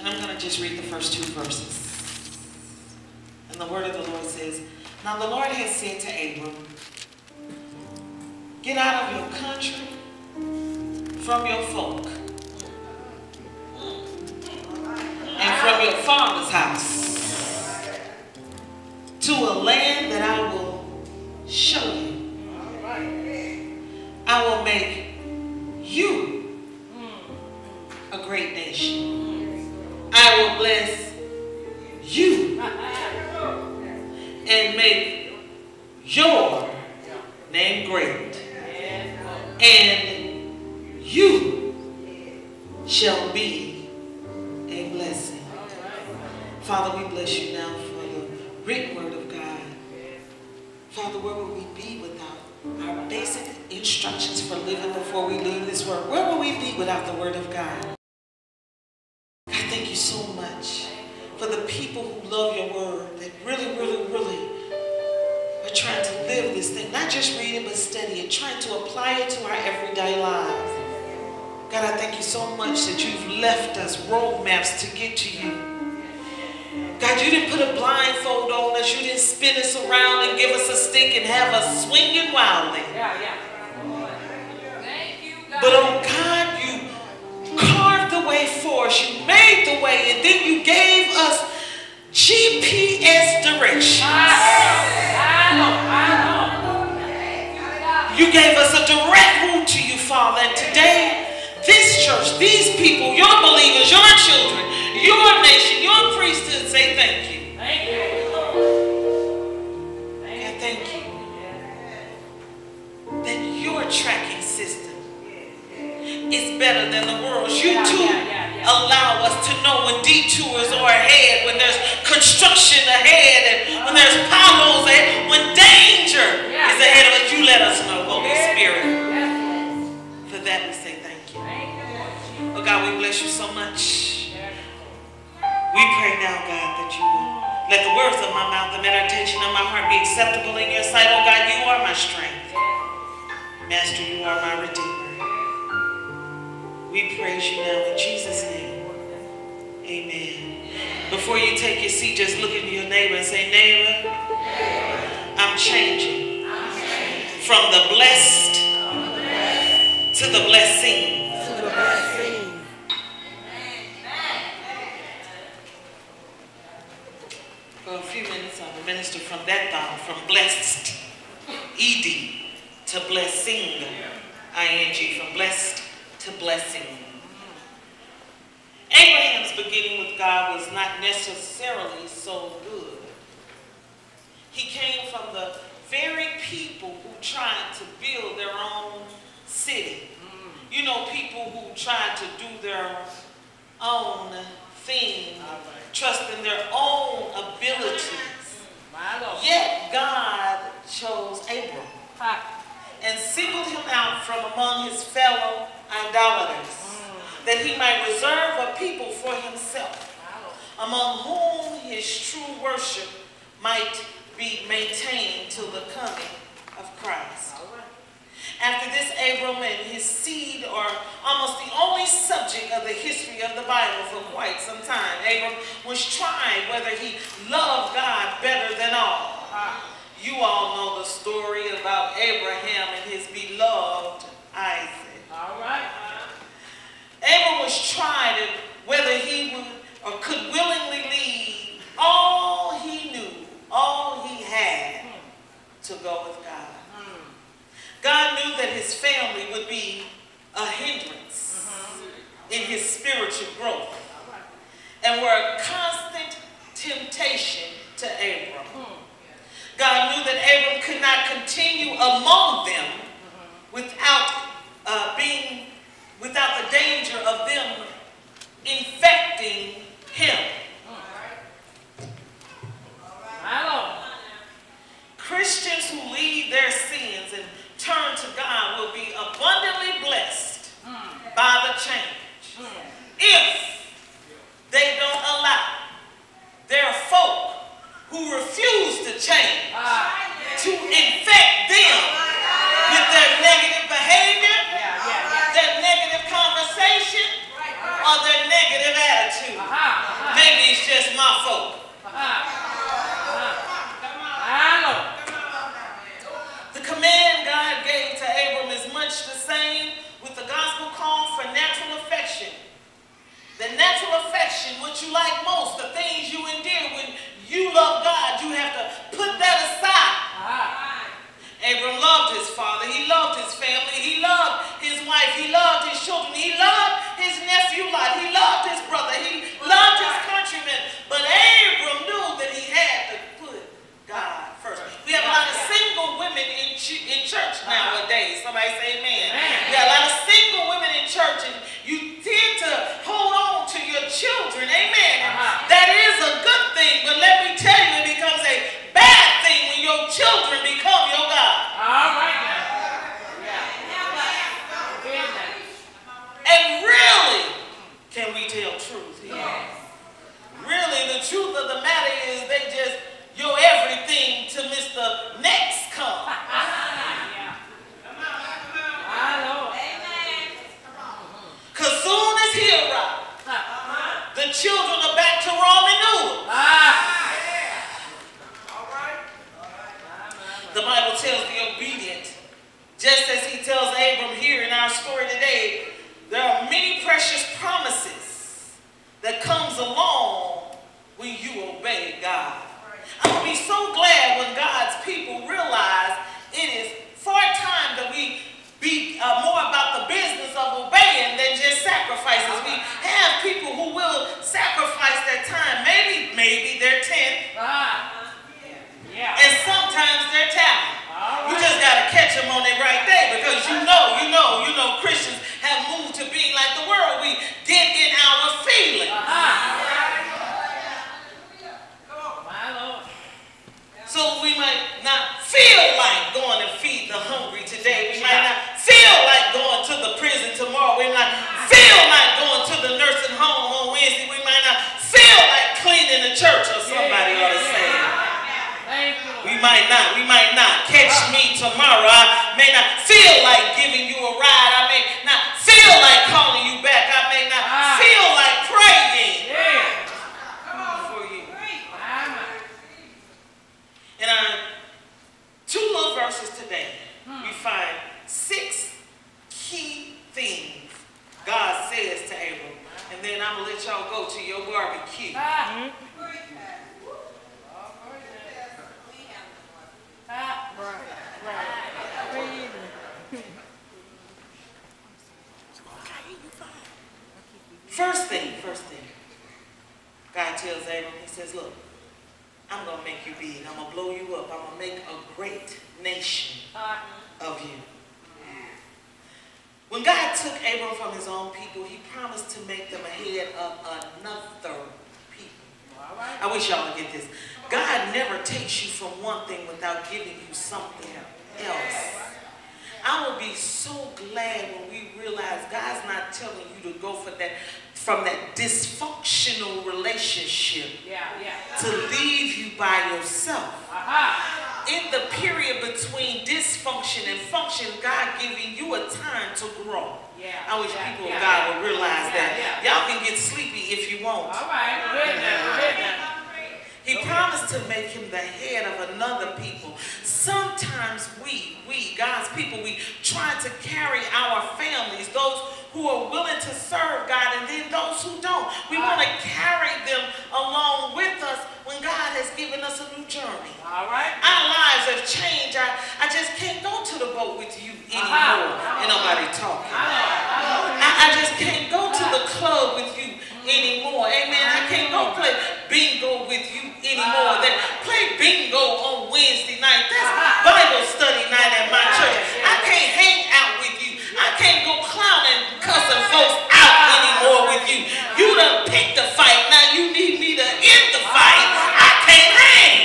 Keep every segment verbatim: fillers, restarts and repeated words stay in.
And I'm going to just read the first two verses. And the word of the Lord says, "Now the Lord has said to Abram, get out of your country, from your folk, and from your father's house, to a land that I will show you. I will make you a great nation. I will bless you and make your name great. And you shall be a blessing." Father, we bless you now for the written word of God. Father, where would we be without our basic instructions for living before we leave this world? Where would we be without the word of God? I thank you so much for the people who love your word, that really, really, really are trying to live this thing. Not just read it, but study it, trying to apply it to our everyday lives. God, I thank you so much that you've left us roadmaps to get to you. God, you didn't put a blindfold on us. You didn't spin us around and give us a stick and have us swinging wildly. Yeah, yeah. Thank you, God. But oh God, you carved the way for us. You made the way, and then you gave us G P S directions. I know, I know. You gave us a direct route to you, Father. And today, this church, these people, your believers, your children, your nation, your priesthood say thank you. Thank you. God, thank you that your tracking system is better than the world's. You Yeah, too yeah, yeah, yeah. allow us to know when detours are ahead, when there's construction ahead, and when there's potholes ahead, when danger Yeah, is ahead of us. You let us know, Holy Yeah. Spirit. Yes. For that we say thank you. Thank you. Oh God, we bless you so much. We pray now, God, that you will let the words of my mouth, the meditation of my heart be acceptable in your sight. Oh God, you are my strength. Master, you are my redeemer. We praise you now in Jesus' name. Amen. Before you take your seat, just look at your neighbor and say, neighbor, I'm changing from the blessed to the blessing. For a few minutes, I will minister from that thought, from blessed, E D, to blessing, I N G, from blessed to blessing. Abraham's beginning with God was not necessarily so good. He came from the very people who tried to build their own city. You know, people who tried to do their own thing, trusting their own abilities. Yet God chose Abram and singled him out from among his fellow idolaters, that he might reserve a people for himself, among whom his true worship might be maintained till the coming of Christ. After this, Abram and his seed are almost the only subject of the history of the Bible for quite some time. Abram was tried whether he loved God better than all. You all know the story about Abraham and his beloved Isaac. All right. Abram was tried at whether he would or could willingly leave all he knew, all he had, to go with God. God knew that his family would be a hindrance in his spiritual growth and were a constant temptation to Abram. God knew that Abram could not continue among them without uh, being, without the danger of them infecting him. Christians who leave their sins and turn to God will be abundantly blessed by the change if they don't allow their folk who refuse to change to infect them with their negative behavior, their negative conversation, or their negative attitude. maybe it's just my folk. The command God gave to Abram is much the same with the gospel call for natural affection. The natural affection, what you like most, the things you endear. When you love God, you have to put that aside. Abram loved his father. He loved his family. He loved his wife. He loved his children. He loved his nephew Lot. He loved his brother. He loved his countrymen. But Abram knew that he had to put God first. We have a lot of single women in, ch in church nowadays. Somebody say amen. We have a lot of single women in church, and you tend to hold on to your children. Amen. That is a good thing, but let me tell you, it becomes a bad thing when your children become your God. All right now. And really, can we tell truth here? Yes. Really, the truth of the matter is they just your everything to Mister Next come. Because soon as he arrived, the children are back to ramen noodles. The Bible tells the obedient, just as he tells Abram here in our story today, there are many precious promises that comes along when you obey God. I'm going to be so glad when God's people realize it is far time that we be uh, more about the business of obeying than just sacrifices. We have people who will sacrifice their time, maybe, maybe their tenth, Yeah. and sometimes their talent. You just got to catch them on their right day, because you know, you know, you know, Christians have moved to being like the world. We get in our feelings. So we might not feel like going to feed the hungry today. We might not feel like going to the prison tomorrow. We might feel like going to the nursing home on Wednesday. We might not feel like cleaning the church, or somebody ought to say. We might not, we might not. Catch me tomorrow. I may not feel like giving you a ride. I may not feel like calling you back. I may not feel like praying for you. In our two little verses today, we find six key things God says to Abram. And then I'm going to let y'all go to your barbecue. First thing, first thing, God tells Abram, he says, look, I'm going to make you big. I'm going to blow you up. I'm going to make a great nation of you. When God took Abram from his own people, he promised to make them ahead of another people. I wish y'all would get this. God never takes you from one thing without giving you something else. I will be so glad when we realize God's not telling you to go for that, from that dysfunctional relationship Yeah, yeah. to leave you by yourself. In the period between dysfunction and function, God giving you a time to grow. Yeah, I wish yeah, people yeah, of God yeah. would realize Yeah, that. yeah. Y'all can get sleepy if you want. All right. Good now. Good now. He promised to make him the head of another people. Sometimes we, we, God's people, we try to carry our families, those who are willing to serve God, and then those who don't. We want to carry them along with us when God has given us a new journey. All right. Our lives have changed. I, I just can't go to the boat with you anymore. Ain't nobody talking. I, I just can't go to the club with you anymore. Amen. I can't go play bingo with you anymore. That play bingo on Wednesday night. That's Bible study night at my church. I can't hang out with you. I can't go clowning, cussing folks out anymore with you. You done picked the fight. Now you need me to end the fight. I can't hang.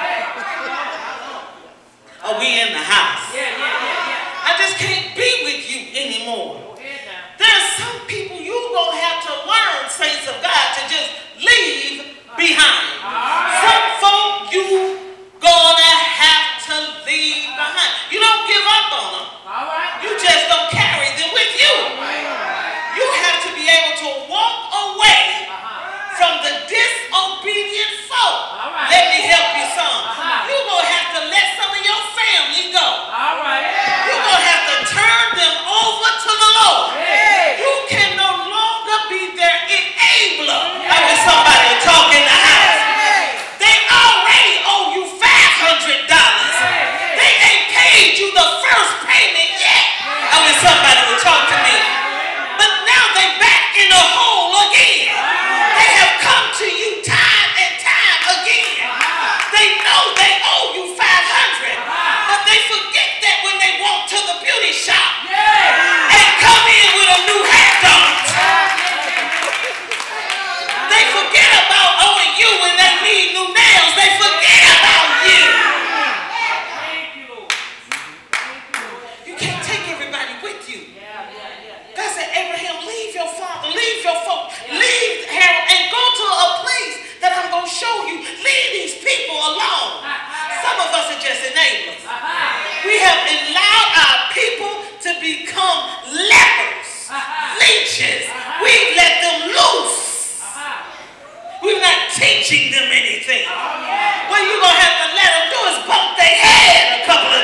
Are we in the house? Yeah, yeah, yeah, yeah. I just can't be with you anymore. Go ahead now. There's some people you gonna have to learn, saints of God, to just leave behind. Some folk you gonna have to you whole again. They have come to you time and time again. They know they owe you five hundred, but they forget that when they walk to the beauty shop and come in with a new hair done. They forget about owing you when they need new nails. They forget about you. You can't take everybody with you. God said, Abraham, leave your father, leave your folk, leave Harold, and go to a place that I'm going to show you. Leave these people alone. Some of us are just enablers. We have allowed our people to become lepers, leeches. We've let them loose. We're not teaching them anything. What you're going to have to let them do is bump their head a couple of